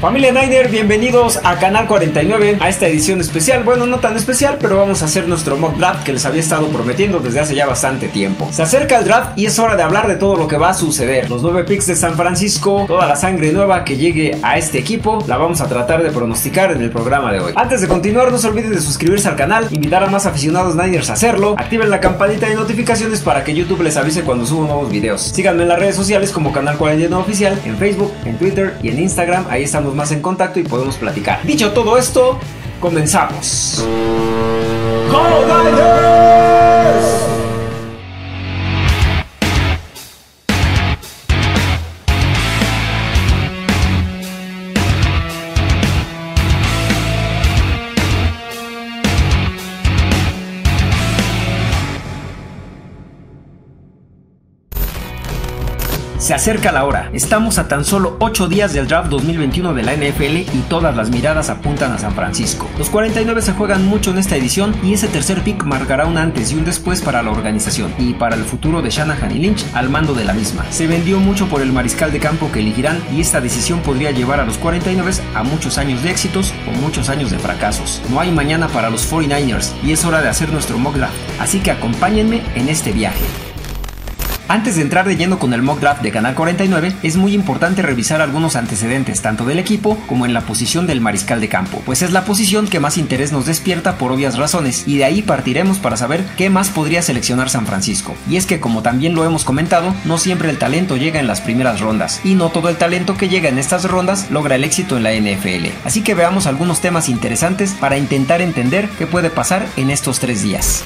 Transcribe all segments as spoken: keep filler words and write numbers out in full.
Familia Niner, bienvenidos a Canal cuarenta y nueve, a esta edición especial. Bueno, no tan especial, pero vamos a hacer nuestro mock draft que les había estado prometiendo desde hace ya bastante tiempo. Se acerca el draft y es hora de hablar de todo lo que va a suceder. Los nueve picks de San Francisco, toda la sangre nueva que llegue a este equipo, la vamos a tratar de pronosticar en el programa de hoy. Antes de continuar, no se olviden de suscribirse al canal, invitar a más aficionados Niners a hacerlo, activen la campanita de notificaciones para que YouTube les avise cuando subo nuevos videos. Síganme en las redes sociales como Canal cuarenta y nueve Oficial, en Facebook, en Twitter y en Instagram. Ahí estamos más en contacto y podemos platicar. Dicho todo esto, comenzamos. ¡Go Niners! Se acerca la hora, estamos a tan solo ocho días del draft dos mil veintiuno de la N F L y todas las miradas apuntan a San Francisco. Los cuarenta y nueve se juegan mucho en esta edición y ese tercer pick marcará un antes y un después para la organización y para el futuro de Shanahan y Lynch al mando de la misma. Se vendió mucho por el mariscal de campo que elegirán y esta decisión podría llevar a los cuarenta y nueve a muchos años de éxitos o muchos años de fracasos. No hay mañana para los cuarenta y nueve ers y es hora de hacer nuestro mock draft, así que acompáñenme en este viaje. Antes de entrar de lleno con el mock draft de Canal cuarenta y nueve, es muy importante revisar algunos antecedentes tanto del equipo como en la posición del mariscal de campo, pues es la posición que más interés nos despierta por obvias razones y de ahí partiremos para saber qué más podría seleccionar San Francisco. Y es que, como también lo hemos comentado, no siempre el talento llega en las primeras rondas y no todo el talento que llega en estas rondas logra el éxito en la N F L. Así que veamos algunos temas interesantes para intentar entender qué puede pasar en estos tres días.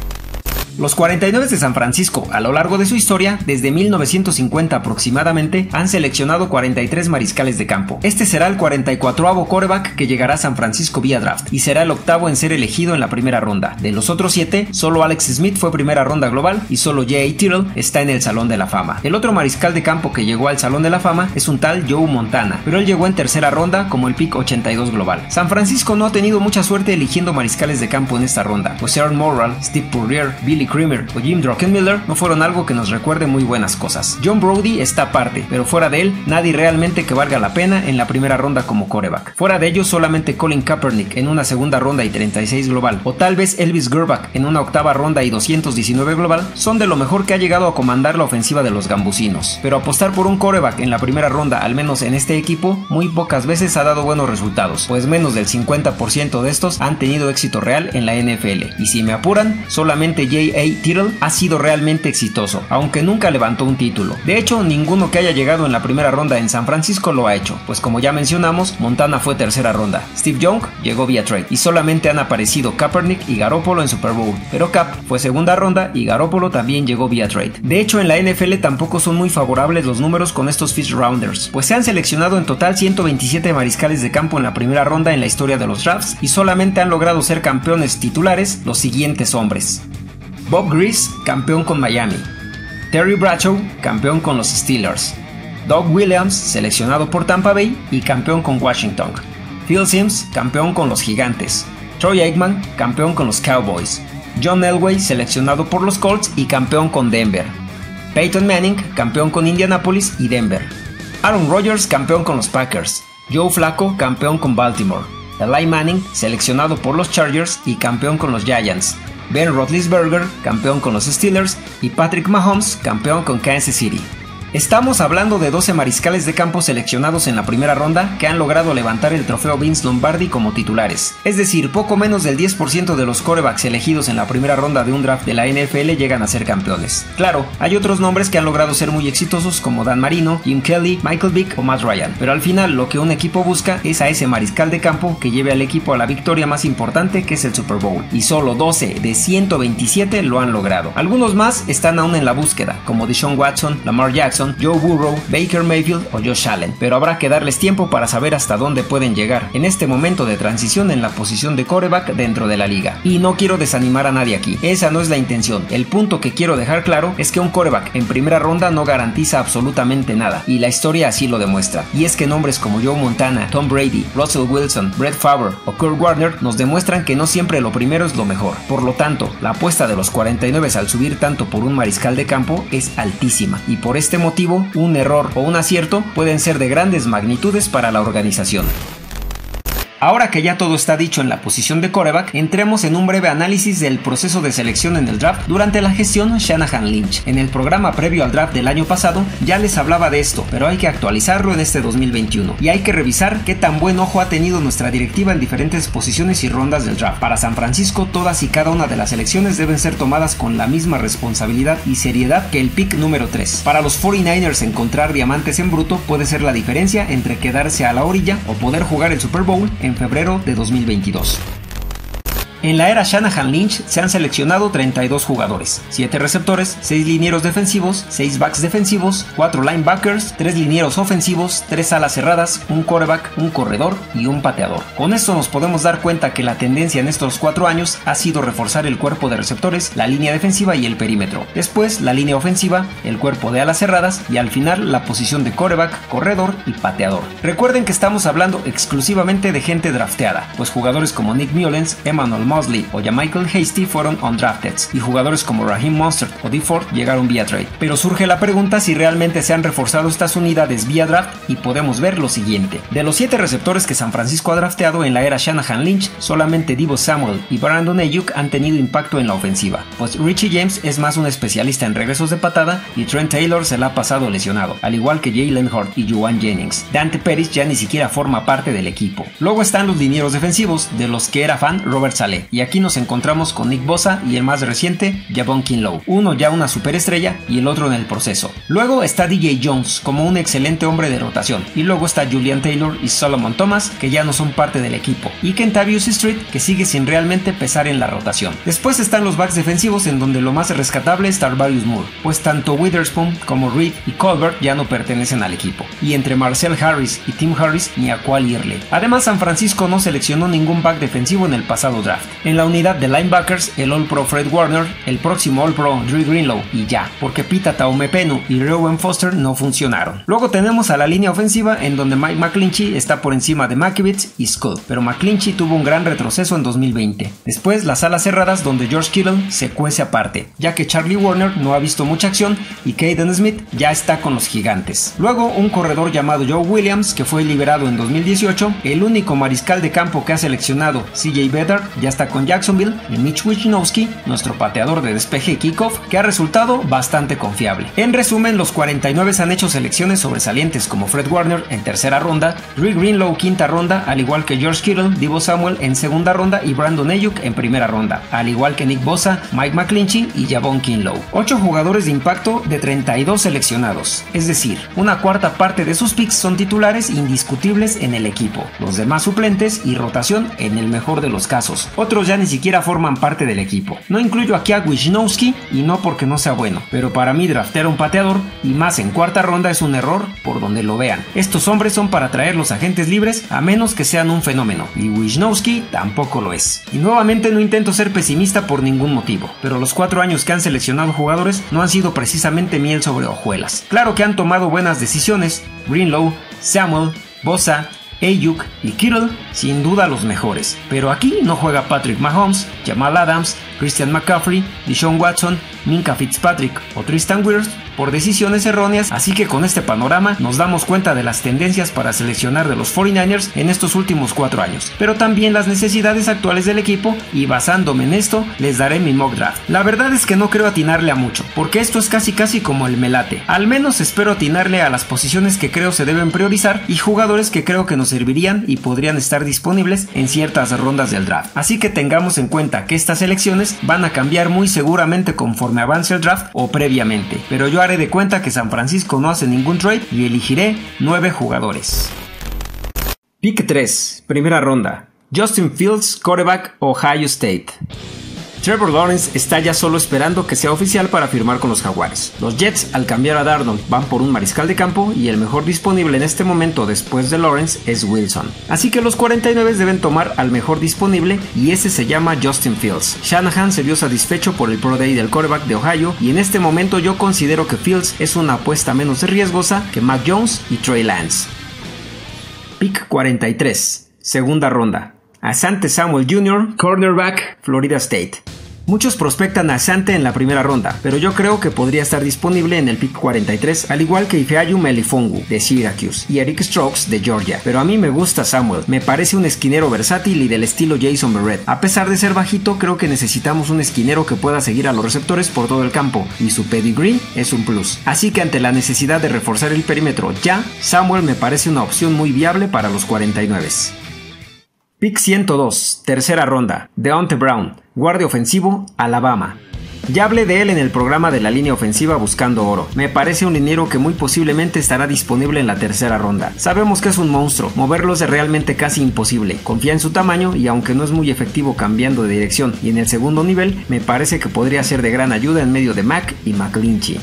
Los cuarenta y nueve de San Francisco, a lo largo de su historia, desde mil novecientos cincuenta aproximadamente, han seleccionado cuarenta y tres mariscales de campo. Este será el cuarenta y cuatroavo quarterback que llegará a San Francisco vía draft, y será el octavo en ser elegido en la primera ronda. De los otros siete, solo Alex Smith fue primera ronda global, y solo J A Tittle está en el Salón de la Fama. El otro mariscal de campo que llegó al Salón de la Fama es un tal Joe Montana, pero él llegó en tercera ronda como el pick ochenta y dos global. San Francisco no ha tenido mucha suerte eligiendo mariscales de campo en esta ronda, pues Aaron Morrall, Steve Purrier, Billy Kramer o Jim Druckenmiller no fueron algo que nos recuerde muy buenas cosas. John Brody está aparte, pero fuera de él, nadie realmente que valga la pena en la primera ronda como quarterback. Fuera de ellos, solamente Colin Kaepernick en una segunda ronda y treinta y seis global, o tal vez Elvis Grbac en una octava ronda y doscientos diecinueve global, son de lo mejor que ha llegado a comandar la ofensiva de los gambusinos. Pero apostar por un quarterback en la primera ronda, al menos en este equipo, muy pocas veces ha dado buenos resultados, pues menos del cincuenta por ciento de estos han tenido éxito real en la N F L. Y si me apuran, solamente J A Tittle ha sido realmente exitoso, aunque nunca levantó un título. De hecho, ninguno que haya llegado en la primera ronda en San Francisco lo ha hecho, pues como ya mencionamos, Montana fue tercera ronda, Steve Young llegó vía trade, y solamente han aparecido Kaepernick y Garoppolo en Super Bowl, pero Cap fue segunda ronda y Garoppolo también llegó vía trade. De hecho, en la N F L tampoco son muy favorables los números con estos first rounders, pues se han seleccionado en total ciento veintisiete mariscales de campo en la primera ronda en la historia de los drafts, y solamente han logrado ser campeones titulares los siguientes hombres: Bob Grease, campeón con Miami; Terry Bradshaw, campeón con los Steelers; Doug Williams, seleccionado por Tampa Bay y campeón con Washington; Phil Simms, campeón con los Gigantes; Troy Aikman, campeón con los Cowboys; John Elway, seleccionado por los Colts y campeón con Denver; Peyton Manning, campeón con Indianapolis y Denver; Aaron Rodgers, campeón con los Packers; Joe Flacco, campeón con Baltimore; Eli Manning, seleccionado por los Chargers y campeón con los Giants; Ben Roethlisberger, campeón con los Steelers, y Patrick Mahomes, campeón con Kansas City. Estamos hablando de doce mariscales de campo seleccionados en la primera ronda que han logrado levantar el trofeo Vince Lombardi como titulares. Es decir, poco menos del diez por ciento de los quarterbacks elegidos en la primera ronda de un draft de la N F L llegan a ser campeones. Claro, hay otros nombres que han logrado ser muy exitosos como Dan Marino, Jim Kelly, Michael Vick o Matt Ryan, pero al final lo que un equipo busca es a ese mariscal de campo que lleve al equipo a la victoria más importante, que es el Super Bowl, y solo doce de ciento veintisiete lo han logrado. Algunos más están aún en la búsqueda, como Deshaun Watson, Lamar Jackson, Joe Burrow, Baker Mayfield o Josh Allen, pero habrá que darles tiempo para saber hasta dónde pueden llegar en este momento de transición en la posición de quarterback dentro de la liga. Y no quiero desanimar a nadie aquí, esa no es la intención. El punto que quiero dejar claro es que un quarterback en primera ronda no garantiza absolutamente nada, y la historia así lo demuestra. Y es que nombres como Joe Montana, Tom Brady, Russell Wilson, Brett Favre o Kurt Warner nos demuestran que no siempre lo primero es lo mejor. Por lo tanto, la apuesta de los cuarenta y nueve al subir tanto por un mariscal de campo es altísima, y por este motivo, un error o un acierto pueden ser de grandes magnitudes para la organización. Ahora que ya todo está dicho en la posición de quarterback, entremos en un breve análisis del proceso de selección en el draft durante la gestión Shanahan-Lynch. En el programa previo al draft del año pasado ya les hablaba de esto, pero hay que actualizarlo en este dos mil veintiuno y hay que revisar qué tan buen ojo ha tenido nuestra directiva en diferentes posiciones y rondas del draft. Para San Francisco, todas y cada una de las selecciones deben ser tomadas con la misma responsabilidad y seriedad que el pick número tres. Para los cuarenta y nueve ers encontrar diamantes en bruto puede ser la diferencia entre quedarse a la orilla o poder jugar el Super Bowl en febrero de dos mil veintidós. En la era Shanahan-Lynch se han seleccionado treinta y dos jugadores, siete receptores, seis linieros defensivos, seis backs defensivos, cuatro linebackers, tres linieros ofensivos, tres alas cerradas, un quarterback, un corredor y un pateador. Con esto nos podemos dar cuenta que la tendencia en estos cuatro años ha sido reforzar el cuerpo de receptores, la línea defensiva y el perímetro. Después la línea ofensiva, el cuerpo de alas cerradas y al final la posición de quarterback, corredor y pateador. Recuerden que estamos hablando exclusivamente de gente drafteada, pues jugadores como Nick Mullens, Emmanuel Mosley o Michael Hasty fueron undrafted y jugadores como Raheem Mostert o Dee Ford llegaron vía trade. Pero surge la pregunta si realmente se han reforzado estas unidades vía draft y podemos ver lo siguiente. De los siete receptores que San Francisco ha drafteado en la era Shanahan-Lynch, solamente Deebo Samuel y Brandon Ayuk han tenido impacto en la ofensiva, pues Richie James es más un especialista en regresos de patada y Trent Taylor se la ha pasado lesionado, al igual que Jalen Hurd y Juwan Jennings. Dante Pettis ya ni siquiera forma parte del equipo. Luego están los linieros defensivos, de los que era fan Robert Saleh, y aquí nos encontramos con Nick Bosa y el más reciente, Javon Kinlaw, uno ya una superestrella y el otro en el proceso. Luego está D J Jones como un excelente hombre de rotación, y luego está Julian Taylor y Solomon Thomas, que ya no son parte del equipo, y Kentavious Street, que sigue sin realmente pesar en la rotación. Después están los backs defensivos, en donde lo más rescatable es Tarvarius Moore, pues tanto Witherspoon como Reed y Colbert ya no pertenecen al equipo, y entre Marcel Harris y Tim Harris ni a cuál irle. Además, San Francisco no seleccionó ningún back defensivo en el pasado draft. En la unidad de linebackers, el All-Pro Fred Warner, el próximo All-Pro Drew Greenlaw y ya, porque Pita Taumepenu y Rowan Foster no funcionaron. Luego tenemos a la línea ofensiva, en donde Mike McGlinchey está por encima de Makiewicz y Scott, pero McGlinchey tuvo un gran retroceso en dos mil veinte. Después las alas cerradas, donde George Kittle se cuece aparte, ya que Charlie Warner no ha visto mucha acción y Caden Smith ya está con los gigantes. Luego un corredor llamado Joe Williams, que fue liberado en dos mil dieciocho, el único mariscal de campo que ha seleccionado C J Beathard ya está con Jacksonville, y Mitch Wisnowski, nuestro pateador de despeje y kickoff, que ha resultado bastante confiable. En resumen, los cuarenta y nueve han hecho selecciones sobresalientes como Fred Warner en tercera ronda, Drew Greenlaw quinta ronda, al igual que George Kittle, Deebo Samuel en segunda ronda y Brandon Ayuk en primera ronda, al igual que Nick Bosa, Mike McGlinchey y Javon Kinlaw. ocho jugadores de impacto de treinta y dos seleccionados, es decir, una cuarta parte de sus picks son titulares indiscutibles en el equipo, los demás suplentes y rotación en el mejor de los casos. Otros ya ni siquiera forman parte del equipo. No incluyo aquí a Wisnowski y no porque no sea bueno, pero para mí draftear a un pateador y más en cuarta ronda es un error por donde lo vean. Estos hombres son para traer los agentes libres a menos que sean un fenómeno, y Wisnowski tampoco lo es. Y nuevamente no intento ser pesimista por ningún motivo, pero los cuatro años que han seleccionado jugadores no han sido precisamente miel sobre hojuelas. Claro que han tomado buenas decisiones: Greenlaw, Samuel, Bosa, Ayuk y Kittle, sin duda los mejores, pero aquí no juega Patrick Mahomes, Jamal Adams, Christian McCaffrey, Deshaun Watson, Minka Fitzpatrick o Tristan Wirfs por decisiones erróneas, así que con este panorama nos damos cuenta de las tendencias para seleccionar de los cuarenta y nueve ers en estos últimos cuatro años, pero también las necesidades actuales del equipo, y basándome en esto les daré mi mock draft. La verdad es que no creo atinarle a mucho, porque esto es casi casi como el melate. Al menos espero atinarle a las posiciones que creo se deben priorizar y jugadores que creo que nos servirían y podrían estar disponibles en ciertas rondas del draft. Así que tengamos en cuenta que estas elecciones van a cambiar muy seguramente conforme avance el draft o previamente, pero yo haré de cuenta que San Francisco no hace ningún trade y elegiré nueve jugadores. Pick tres, primera ronda. Justin Fields, quarterback, Ohio State. Trevor Lawrence está ya solo esperando que sea oficial para firmar con los Jaguares. Los Jets, al cambiar a Darnold, van por un mariscal de campo y el mejor disponible en este momento después de Lawrence es Wilson. Así que los cuarenta y nueve deben tomar al mejor disponible y ese se llama Justin Fields. Shanahan se vio satisfecho por el Pro Day del quarterback de Ohio y en este momento yo considero que Fields es una apuesta menos riesgosa que Mac Jones y Trey Lance. Pick cuarenta y tres, segunda ronda. Asante Samuel junior, cornerback, Florida State. Muchos prospectan a Sante en la primera ronda, pero yo creo que podría estar disponible en el pick cuarenta y tres, al igual que Ifeanyi Melifonwu de Syracuse y Eric Stokes de Georgia. Pero a mí me gusta Samuel, me parece un esquinero versátil y del estilo Jason Verrett. A pesar de ser bajito, creo que necesitamos un esquinero que pueda seguir a los receptores por todo el campo, y su pedigree es un plus. Así que ante la necesidad de reforzar el perímetro ya, Samuel me parece una opción muy viable para los cuarenta y nueve. Pick ciento dos, tercera ronda, Deonte Brown, guardia ofensivo, Alabama. Ya hablé de él en el programa de la línea ofensiva Buscando Oro. Me parece un liniero que muy posiblemente estará disponible en la tercera ronda. Sabemos que es un monstruo, moverlo es realmente casi imposible. Confía en su tamaño y aunque no es muy efectivo cambiando de dirección y en el segundo nivel, me parece que podría ser de gran ayuda en medio de Mack y McGlinchey.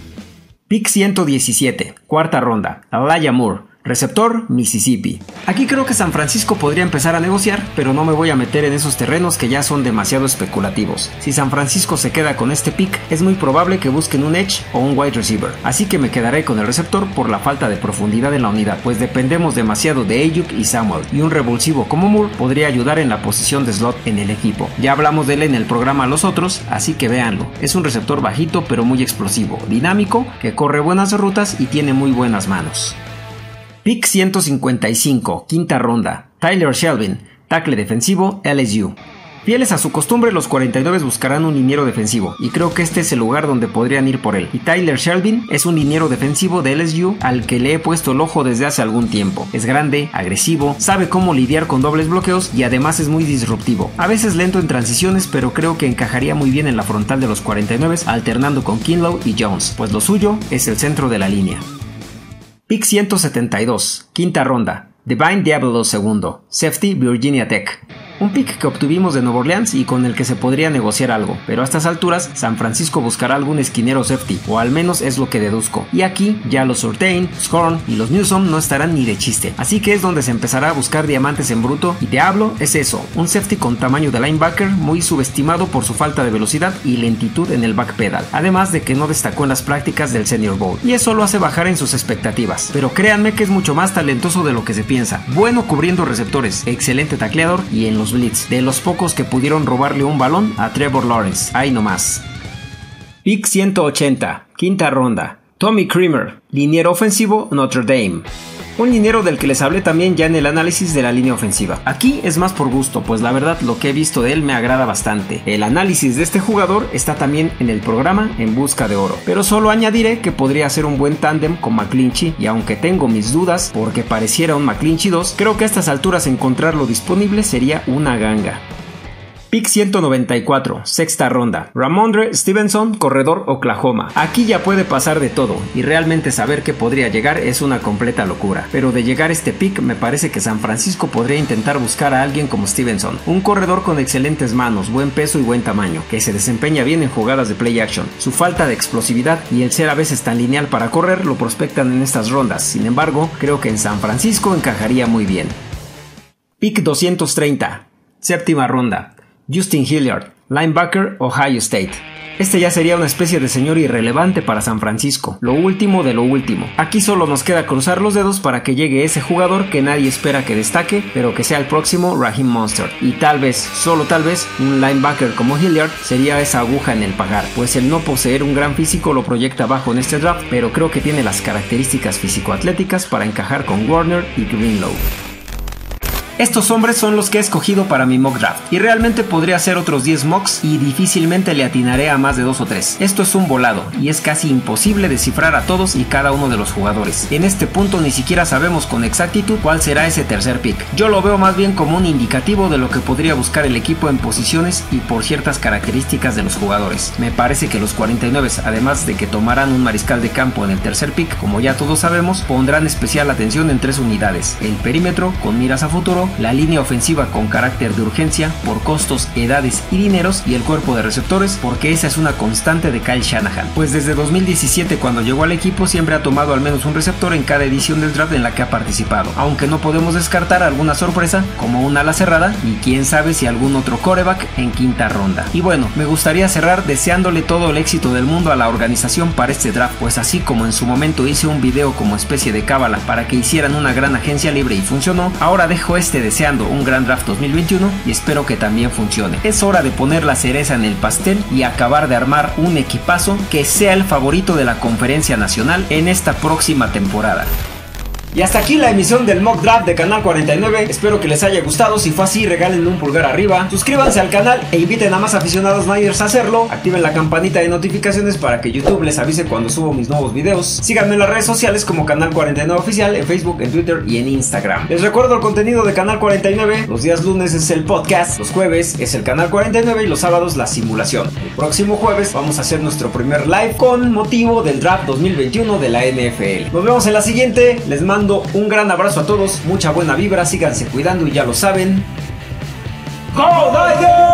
Pick ciento diecisiete, cuarta ronda, Elijah Moore. Receptor, Mississippi. Aquí creo que San Francisco podría empezar a negociar, pero no me voy a meter en esos terrenos que ya son demasiado especulativos. Si San Francisco se queda con este pick, es muy probable que busquen un edge o un wide receiver, así que me quedaré con el receptor por la falta de profundidad en la unidad, pues dependemos demasiado de Ayuk y Samuel, y un revulsivo como Moore podría ayudar en la posición de slot en el equipo. Ya hablamos de él en el programa Los Otros, así que véanlo. Es un receptor bajito pero muy explosivo, dinámico, que corre buenas rutas y tiene muy buenas manos. Pick ciento cincuenta y cinco, quinta ronda, Tyler Shelvin, tackle defensivo, L S U. Fieles a su costumbre, los cuarenta y nueve buscarán un liniero defensivo, y creo que este es el lugar donde podrían ir por él. Y Tyler Shelvin es un liniero defensivo de L S U al que le he puesto el ojo desde hace algún tiempo. Es grande, agresivo, sabe cómo lidiar con dobles bloqueos y además es muy disruptivo. A veces lento en transiciones, pero creo que encajaría muy bien en la frontal de los cuarenta y nueve, alternando con Kinlaw y Jones, pues lo suyo es el centro de la línea. Pick ciento setenta y dos, quinta ronda, Divine Diablo segundo, safety Virginia Tech. Un pick que obtuvimos de Nueva Orleans y con el que se podría negociar algo, pero a estas alturas San Francisco buscará algún esquinero safety, o al menos es lo que deduzco. Y aquí ya los Surtain, Scorn y los Newsome no estarán ni de chiste, así que es donde se empezará a buscar diamantes en bruto, y Diablo es eso, un safety con tamaño de linebacker muy subestimado por su falta de velocidad y lentitud en el backpedal, además de que no destacó en las prácticas del Senior Bowl, y eso lo hace bajar en sus expectativas, pero créanme que es mucho más talentoso de lo que se piensa, bueno cubriendo receptores, excelente tacleador y en los blitz, de los pocos que pudieron robarle un balón a Trevor Lawrence, ahí nomás. Pick ciento ochenta, quinta ronda, Tommy Creamer, liniero ofensivo Notre Dame. Un liniero del que les hablé también ya en el análisis de la línea ofensiva. Aquí es más por gusto, pues la verdad lo que he visto de él me agrada bastante. El análisis de este jugador está también en el programa En Busca de Oro, pero solo añadiré que podría ser un buen tándem con McGlinchey, y aunque tengo mis dudas porque pareciera un McGlinchey dos, creo que a estas alturas encontrarlo disponible sería una ganga. Pick ciento noventa y cuatro, sexta ronda, Ramondre Stevenson, corredor Oklahoma. Aquí ya puede pasar de todo, y realmente saber que podría llegar es una completa locura. Pero de llegar este pick, me parece que San Francisco podría intentar buscar a alguien como Stevenson, un corredor con excelentes manos, buen peso y buen tamaño, que se desempeña bien en jugadas de play action. Su falta de explosividad y el ser a veces tan lineal para correr lo prospectan en estas rondas, sin embargo, creo que en San Francisco encajaría muy bien. Pick doscientos treinta, séptima ronda, Justin Hilliard, linebacker, Ohio State. Este ya sería una especie de señor irrelevante para San Francisco, lo último de lo último. Aquí solo nos queda cruzar los dedos para que llegue ese jugador que nadie espera que destaque, pero que sea el próximo Raheem Mostert. Y tal vez, solo tal vez, un linebacker como Hilliard sería esa aguja en el pajar, pues el no poseer un gran físico lo proyecta bajo en este draft, pero creo que tiene las características físico-atléticas para encajar con Warner y Greenlow. Estos hombres son los que he escogido para mi mock draft, y realmente podría hacer otros diez mocks y difícilmente le atinaré a más de dos o tres. Esto es un volado, y es casi imposible descifrar a todos y cada uno de los jugadores. En este punto ni siquiera sabemos con exactitud cuál será ese tercer pick. Yo lo veo más bien como un indicativo de lo que podría buscar el equipo en posiciones y por ciertas características de los jugadores. Me parece que los cuarenta y nueve, además de que tomarán un mariscal de campo en el tercer pick, como ya todos sabemos, pondrán especial atención en tres unidades: el perímetro con miras a futuro, la línea ofensiva con carácter de urgencia por costos, edades y dineros, y el cuerpo de receptores, porque esa es una constante de Kyle Shanahan, pues desde dos mil diecisiete, cuando llegó al equipo, siempre ha tomado al menos un receptor en cada edición del draft en la que ha participado, aunque no podemos descartar alguna sorpresa como un ala cerrada y quién sabe si algún otro quarterback en quinta ronda. Y bueno, me gustaría cerrar deseándole todo el éxito del mundo a la organización para este draft, pues así como en su momento hice un video como especie de cábala para que hicieran una gran agencia libre y funcionó, ahora dejo este esté deseando un gran draft dos mil veintiuno y espero que también funcione. Es hora de poner la cereza en el pastel y acabar de armar un equipazo que sea el favorito de la Conferencia Nacional en esta próxima temporada. Y hasta aquí la emisión del Mock Draft de Canal cuarenta y nueve, espero que les haya gustado. Si fue así, regalen un pulgar arriba, suscríbanse al canal e inviten a más aficionados Niners a hacerlo. Activen la campanita de notificaciones para que YouTube les avise cuando subo mis nuevos videos. Síganme en las redes sociales como Canal cuarenta y nueve Oficial, en Facebook, en Twitter y en Instagram. Les recuerdo el contenido de Canal cuarenta y nueve, los días lunes es el podcast, los jueves es el Canal cuarenta y nueve y los sábados la simulación. El próximo jueves vamos a hacer nuestro primer live con motivo del Draft dos mil veintiuno de la N F L. Nos vemos en la siguiente, les mando un gran abrazo a todos, mucha buena vibra, síganse cuidando y ya lo saben. ¡Go Niners!